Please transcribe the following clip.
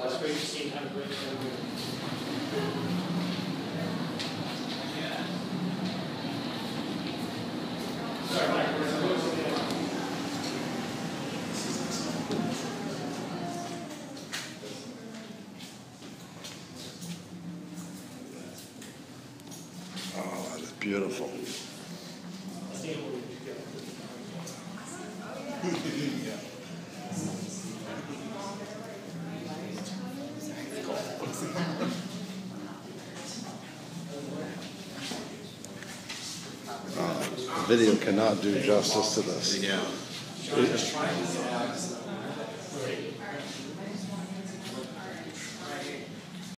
It's great to see how great they're doing. Sorry, Mike, we're supposed to get Oh, that is beautiful. Video cannot do justice to this. Yeah.